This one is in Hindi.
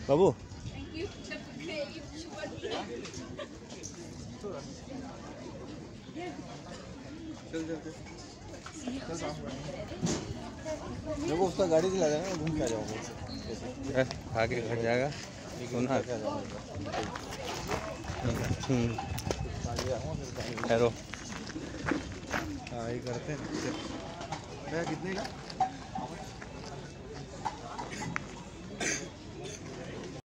बाबू देखो उसका गाड़ी दिला देना, घूम के आ जाओगे आगे घर जाएगा सुना ठहरो। हाँ ये करते हैं कितने का